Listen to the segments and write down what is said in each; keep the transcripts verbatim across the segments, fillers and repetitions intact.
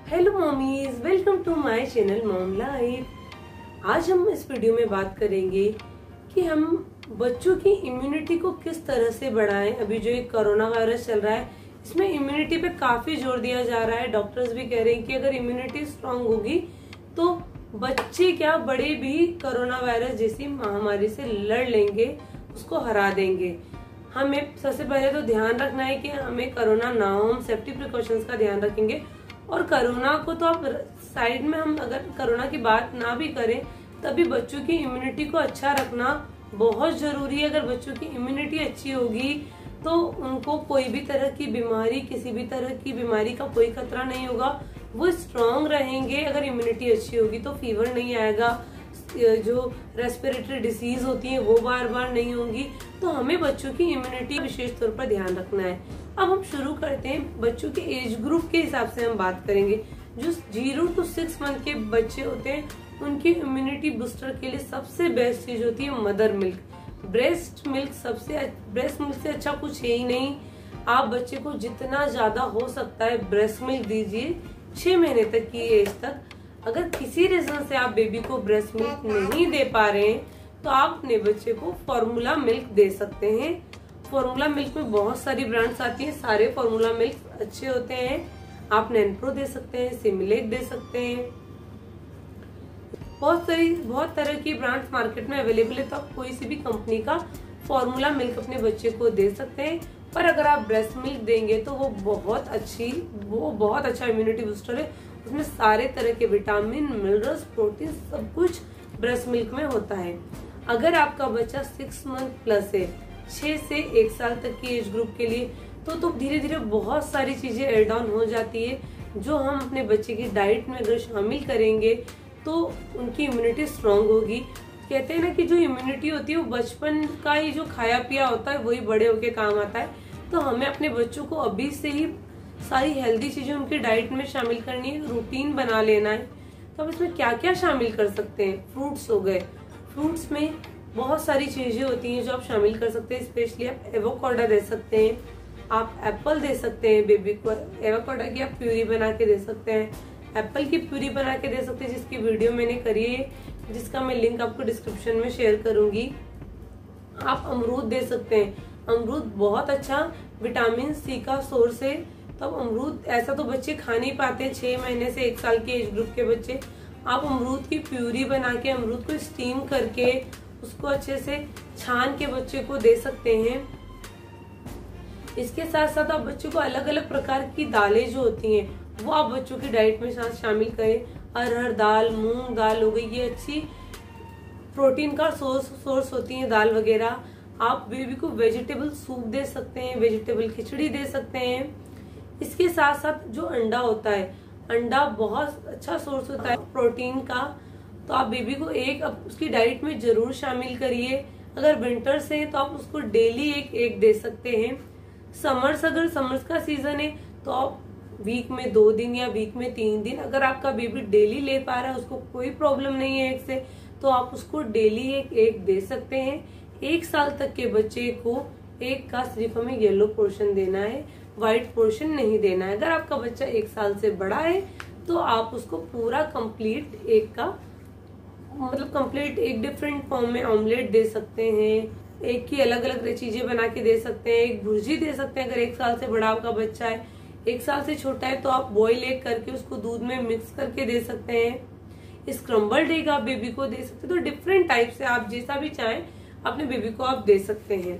Hello mommies, welcome to my channel mom life. आज हम इस वीडियो में बात करेंगे कि हम बच्चों की इम्यूनिटी को किस तरह से बढ़ाएं। अभी जो एक कोरोना वायरस चल रहा है, इसमें इम्यूनिटी पे काफी जोर दिया जा रहा है। डॉक्टर्स भी कह रहे हैं कि अगर इम्यूनिटी स्ट्रांग होगी तो बच्चे क्या बड़े भी कोरोना वायरस जैसी महामारी से लड़ लेंगे, उसको हरा देंगे। हमें सबसे पहले तो ध्यान रखना है कि हमें कोरोना ना हो, हम सेफ्टी प्रिकॉशंस का ध्यान रखेंगे। और कोरोना को तो आप साइड में, हम अगर कोरोना की बात ना भी करें तभी बच्चों की इम्यूनिटी को अच्छा रखना बहुत जरूरी है। अगर बच्चों की इम्यूनिटी अच्छी होगी तो उनको कोई भी तरह की बीमारी, किसी भी तरह की बीमारी का कोई खतरा नहीं होगा, वो स्ट्रांग रहेंगे। अगर इम्यूनिटी अच्छी होगी तो फीवर नहीं आएगा, जो रेस्पिरेटरी डिसीज होती है वो बार बार नहीं होंगी। तो हमें बच्चों की इम्यूनिटी विशेष तौर पर ध्यान रखना है। अब हम शुरू करते हैं। बच्चों के एज ग्रुप के हिसाब से हम बात करेंगे। जो जीरो टू सिक्स मंथ के बच्चे होते हैं, उनकी इम्यूनिटी बूस्टर के लिए सबसे बेस्ट चीज होती है मदर मिल्क। ब्रेस्ट मिल्क सबसे ब्रेस्ट मिल्क से अच्छा कुछ है ही नहीं। आप बच्चे को जितना ज्यादा हो सकता है ब्रेस्ट मिल्क दीजिए, छह महीने तक की एज तक। अगर किसी रीजन से आप बेबी को ब्रेस्ट मिल्क नहीं दे पा रहे हैं तो आप अपने बच्चे को फॉर्मूला मिल्क दे सकते हैं। फॉर्मूला मिल्क में बहुत सारी ब्रांड्स आती हैं, सारे फॉर्मूला मिल्क अच्छे होते हैं। आप नैनप्रो दे सकते हैं, सिमिलेट दे सकते हैं, बहुत सारी बहुत तरह की ब्रांड्स मार्केट में अवेलेबल है। तो आप कोई सी भी कंपनी का फॉर्मूला मिल्क अपने बच्चे को दे सकते हैं। पर अगर आप ब्रेस्ट मिल्क देंगे तो वो बहुत अच्छी वो बहुत अच्छा इम्यूनिटी बूस्टर है। उसमें सारे तरह के विटामिन, मिनरल्स, प्रोटीन सब कुछ ब्रेस्ट मिल्क में होता है। अगर आपका बच्चा सिक्स मंथ प्लस है, छह से एक साल तक की एज ग्रुप के लिए, तो तो धीरे धीरे बहुत सारी चीजें एड ऑन हो जाती है जो हम अपने बच्चे की डाइट में अगर शामिल करेंगे तो उनकी इम्यूनिटी स्ट्रांग होगी। कहते हैं ना कि जो इम्यूनिटी होती है वो बचपन का ही जो खाया पिया होता है वही बड़े होके काम आता है। तो हमें अपने बच्चों को अभी से ही सारी हेल्दी चीजें उनकी डाइट में शामिल करनी है, रूटीन बना लेना है। तो अब इसमें क्या क्या शामिल कर सकते हैं? फ्रूट्स हो गए, फ्रूट्स में बहुत सारी चीजें होती हैं जो आप शामिल कर सकते हैं। स्पेशली आप एवोकाडो दे सकते हैं, आप एप्पल दे सकते हैं बेबी को। एवोकाडो की आप प्यूरी बना के दे सकते हैं, एप्पल की प्यूरी बना के दे सकते हैं, जिसकी वीडियो मैंने करी है, जिसका मैं लिंक आपको डिस्क्रिप्शन में शेयर करूंगी। आप अमरूद दे सकते हैं, अमरूद बहुत अच्छा विटामिन सी का सोर्स है। तो अब अमरूद ऐसा तो बच्चे खा नहीं पाते, छह महीने से एक साल के एज ग्रुप के बच्चे। आप अमरूद की प्यूरी बना के, अमरूद को स्टीम करके उसको अच्छे से छान के बच्चे को दे सकते हैं। इसके साथ साथ आप बच्चों को अलग अलग प्रकार की दालें जो होती हैं वो आप बच्चों की डाइट में शामिल करें। अरहर दाल, मूंग दाल हो गई, ये अच्छी प्रोटीन का सोर्स सोर्स होती है दाल वगैरह। आप बेबी को वेजिटेबल सूप दे सकते हैं, वेजिटेबल खिचड़ी दे सकते हैं। इसके साथ साथ जो अंडा होता है, अंडा बहुत अच्छा सोर्स होता है प्रोटीन का। तो आप बेबी को एक उसकी डाइट में जरूर शामिल करिए। अगर विंटर्स है तो आप उसको डेली एक एक दे सकते हैं। समर्स, अगर समर्स का सीजन है तो आप वीक में दो दिन या वीक में तीन दिन, अगर आपका बेबी डेली ले पा रहा है, उसको कोई प्रॉब्लम नहीं है एक से, तो आप उसको डेली एक एक दे सकते हैं। एक साल तक के बच्चे को एक का सिर्फ हमें येलो पोर्शन देना है, व्हाइट पोर्शन नहीं देना है। अगर आपका बच्चा एक साल से बड़ा है तो आप उसको पूरा कंप्लीट एक का मतलब कंप्लीट एक डिफरेंट फॉर्म में ऑमलेट दे सकते हैं, एक की अलग अलग चीजें बना के दे सकते हैं, एक भुर्जी दे सकते हैं। अगर एक साल से बड़ा आपका बच्चा है, एक साल से छोटा है तो आप बॉईल एग करके उसको दूध में मिक्स करके दे सकते हैं। स्क्रम्बल्ड एग आप बेबी को दे सकते हैं। तो डिफरेंट टाइप से आप जैसा भी चाहें अपने बेबी को आप दे सकते हैं।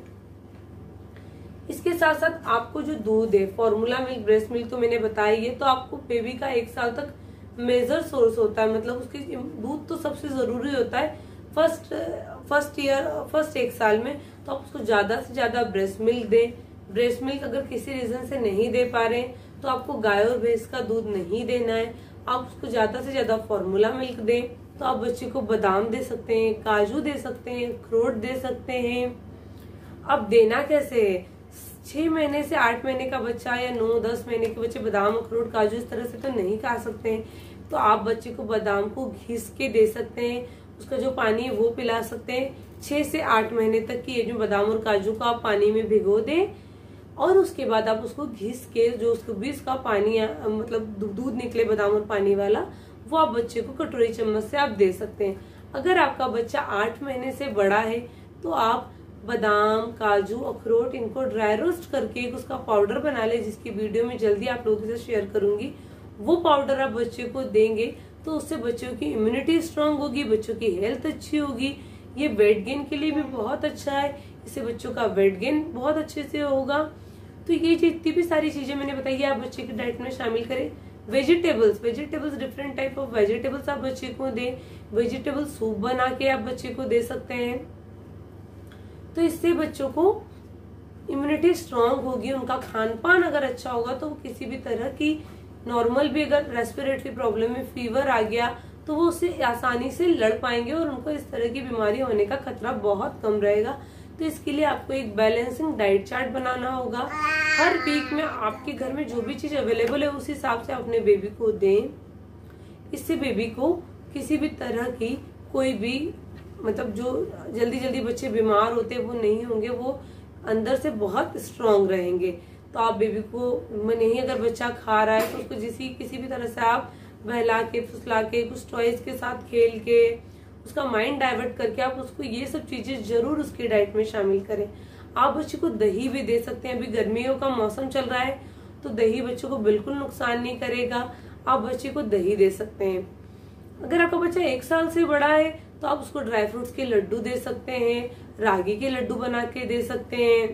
इसके साथ साथ आपको जो दूध है, फॉर्मूला मिल्क, ब्रेस्ट मिल्क तो मैंने बताया, ये तो आपको बेबी का एक साल तक मेजर सोर्स होता है। मतलब उसकी दूध तो सबसे जरूरी होता है फर्स्ट फर्स्ट ईयर फर्स्ट एक साल में। तो आप उसको ज्यादा से ज्यादा ब्रेस्ट मिल्क दें। ब्रेस्ट मिल्क अगर किसी रीजन से नहीं दे पा रहे हैं तो आपको गाय और भैंस का दूध नहीं देना है, आप उसको ज्यादा से ज्यादा फॉर्मूला मिल्क दें। तो आप बच्चे को बादाम दे सकते हैं, काजू दे सकते हैं, अखरोट दे सकते हैं। अब देना कैसे है? छह महीने से आठ महीने का बच्चा या नौ दस महीने के बच्चे बादाम, अखरोट, काजू इस तरह से तो नहीं खा सकते हैं। तो आप बच्चे को बादाम को घिस के दे सकते हैं, उसका जो पानी है वो पिला सकते हैं। छह से आठ महीने तक की एज में बादाम और काजू को आप पानी में भिगो दें, और उसके बाद आप उसको घिस के, जो उसको भी उसका पानी मतलब दूध निकले बादाम और पानी वाला, वो आप बच्चे को कटोरी चम्मच से आप दे सकते हैं। अगर आपका बच्चा आठ महीने से बड़ा है तो आप बादाम, काजू, अखरोट इनको ड्राई रोस्ट करके एक उसका पाउडर बना ले, जिसकी वीडियो में जल्दी आप लोगों से शेयर करूंगी। वो पाउडर आप बच्चे को देंगे तो उससे बच्चों की इम्यूनिटी स्ट्रांग होगी, बच्चों की हेल्थ अच्छी होगी। ये वेट गेन के लिए भी बहुत अच्छा है, इससे बच्चों का वेट गेन बहुत अच्छे से होगा। तो ये जितनी भी सारी चीजें मैंने बताई है आप बच्चे की डाइट में शामिल करें। Vegetables vegetables different type of vegetables आप बच्चे को दें। वेजिटेबल सूप बना के आप बच्चे को दे सकते हैं। तो इससे बच्चों को इम्यूनिटी स्ट्रांग होगी, उनका खान पान अगर अच्छा होगा तो वो किसी भी तरह की नॉर्मल भी अगर रेस्पिरेटरी प्रॉब्लम में फीवर आ गया तो वो उससे आसानी से लड़ पाएंगे और उनको इस तरह की बीमारी होने का खतरा बहुत कम रहेगा। तो इसके लिए आपको एक बैलेंसिंग डाइट चार्ट बनाना होगा। हर वीक में आपके घर में जो भी चीज अवेलेबल है उस हिसाब से अपने बेबी को दें। इससे बेबी को किसी भी तरह की कोई भी मतलब जो जल्दी जल्दी बच्चे बीमार होते हैं वो नहीं होंगे, वो अंदर से बहुत स्ट्रांग रहेंगे। तो आप बेबी को नहीं, अगर बच्चा खा रहा है तो उसको जिसी किसी भी तरह से आप बहला के फुसला के कुछ टॉयज के साथ खेल के उसका माइंड डाइवर्ट करके आप उसको ये सब चीजें जरूर उसकी डाइट में शामिल करें। आप बच्चे को दही भी दे सकते हैं। अभी गर्मियों का मौसम चल रहा है तो दही बच्चों को बिल्कुल नुकसान नहीं करेगा। आप बच्चे को दही दे सकते हैं। अगर आपका बच्चा एक साल से बड़ा है तो आप उसको ड्राई फ्रूट्स के लड्डू दे सकते हैं, रागी के लड्डू बना के दे सकते हैं,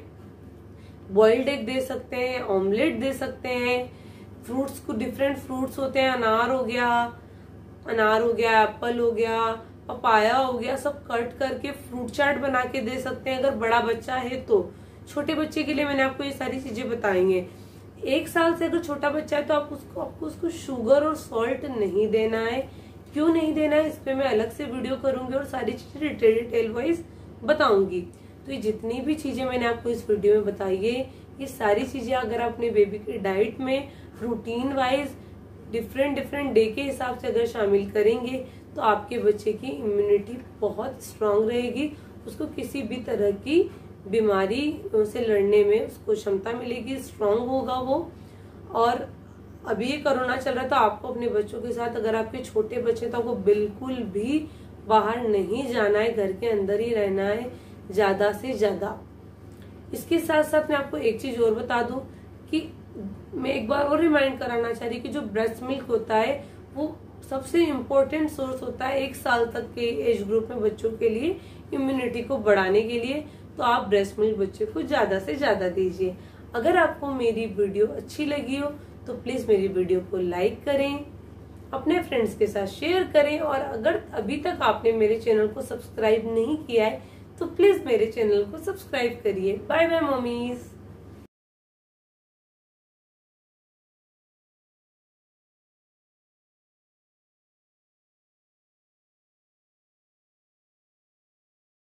बॉइल्ड एग दे सकते हैं, ऑमलेट दे सकते हैं। फ्रूट्स को डिफरेंट फ्रूट्स होते हैं, अनार हो गया अनार हो गया एप्पल हो गया, पपाया हो गया, सब कट करके फ्रूट चाट बना के दे सकते हैं अगर बड़ा बच्चा है तो। छोटे बच्चे के लिए मैंने आपको ये सारी चीजें बताई हैं। एक साल से अगर छोटा बच्चा है तो आप उसको आपको उसको शुगर और सॉल्ट नहीं देना है। क्यों नहीं देना है इस पे मैं अलग से वीडियो करूंगी और सारी चीजें डिटेल वाइज बताऊंगी। तो ये जितनी भी चीजें मैंने आपको इस वीडियो में बताई है, ये सारी चीजें अगर अपने बेबी की डाइट में routine wise different different day के हिसाब से अगर शामिल करेंगे तो आपके बच्चे की इम्यूनिटी बहुत स्ट्रांग रहेगी। उसको किसी भी तरह की बीमारी से लड़ने में उसको क्षमता मिलेगी, स्ट्रांग होगा वो। और अभी ये कोरोना चल रहा है तो आपको अपने बच्चों के साथ, अगर आपके छोटे बच्चे तो आपको बिल्कुल भी बाहर नहीं जाना है, घर के अंदर ही रहना है ज्यादा से ज्यादा। इसके साथ साथ मैं आपको एक चीज और बता दूं कि मैं एक बार और रिमाइंड कराना चाह रही कि जो ब्रेस्ट मिल्क होता है वो सबसे इम्पोर्टेंट सोर्स होता है एक साल तक के एज ग्रुप में बच्चों के लिए इम्यूनिटी को बढ़ाने के लिए। तो आप ब्रेस्ट मिल्क बच्चे को ज्यादा से ज्यादा दीजिए। अगर आपको मेरी वीडियो अच्छी लगी हो तो प्लीज मेरी वीडियो को लाइक करें, अपने फ्रेंड्स के साथ शेयर करें, और अगर अभी तक आपने मेरे चैनल को सब्सक्राइब नहीं किया है तो प्लीज मेरे चैनल को सब्सक्राइब करिए। Bye bye mummies.